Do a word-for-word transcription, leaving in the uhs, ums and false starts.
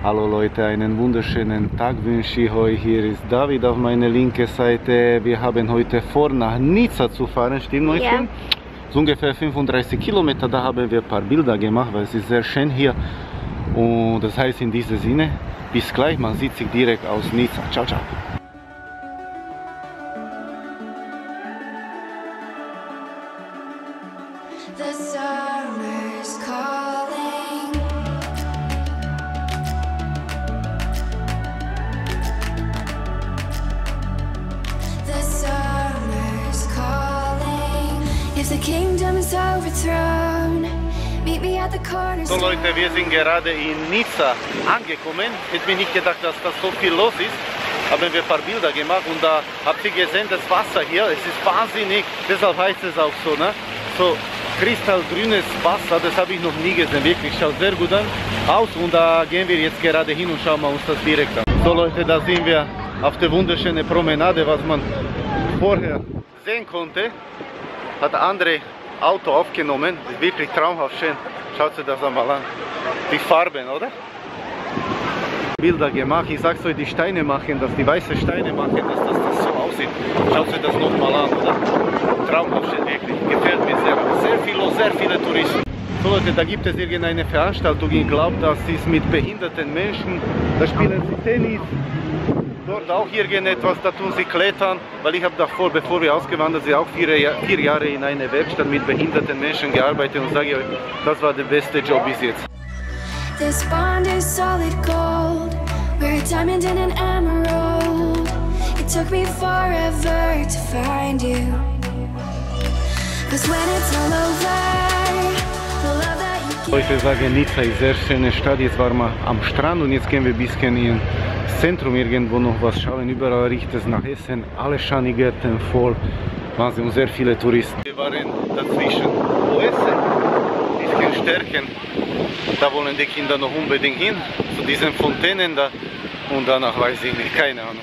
Hallo Leute, einen wunderschönen Tag wünsche ich euch. Hier ist David auf meiner linken Seite. Wir haben heute vor, nach Nizza zu fahren, stimmt euch? Ja. So ungefähr fünfunddreißig Kilometer, da haben wir ein paar Bilder gemacht, weil es ist sehr schön hier. Und das heißt in diesem Sinne, bis gleich, man sieht sich direkt aus Nizza. Ciao, ciao. The summer's calling. The summer's calling. If the kingdom is overthrown, meet me at the corner. So Leute, wir sind gerade in Nizza angekommen. Hätte mir nicht gedacht, dass das so viel los ist. Haben wir ein paar Bilder gemacht und da habt ihr gesehen, das Wasser hier, es ist wahnsinnig. Deshalb heißt es auch so, ne? So kristallgrünes Wasser, das habe ich noch nie gesehen, wirklich, schaut sehr gut an aus und da gehen wir jetzt gerade hin und schauen wir uns das direkt an. So Leute, da sind wir auf der wunderschönen Promenade, was man vorher sehen konnte, hat andere Auto aufgenommen, ist wirklich traumhaft schön, schaut euch das einmal an, die Farben, oder? Bilder gemacht, ich sag's euch, die Steine machen, dass die weißen Steine machen, dass das, das so aussieht, schaut euch das nochmal an, oder? Traumhaft schön, wirklich, gefällt mir sehr, sehr viel los, sehr viele Touristen. So Leute, da gibt es irgendeine Veranstaltung, ich glaube, das ist mit behinderten Menschen, da spielen sie Tennis, dort auch irgendetwas, da tun sie klettern, weil ich habe davor, bevor wir ausgewandert sind, auch vier, vier Jahre in einer Werkstatt mit behinderten Menschen gearbeitet und sage euch, das war der beste Job bis jetzt. This bond is solid gold. We're a diamond and an emerald. It took me forever to find you. Cause when it's all over, the love that you give. Ich sage, Nizza ist eine sehr schöne Stadt. Jetzt waren wir am Strand und jetzt gehen wir ein bisschen ins Zentrum irgendwo noch was schauen. Überall riecht es nach Essen. Alle Schanigärten voll. Wahnsinn, und sehr viele Touristen. Wir waren dazwischen wo essen, ein bisschen stärken. Da wollen die Kinder noch unbedingt hin, zu diesen Fontänen da. Und danach weiß ich nicht, keine Ahnung.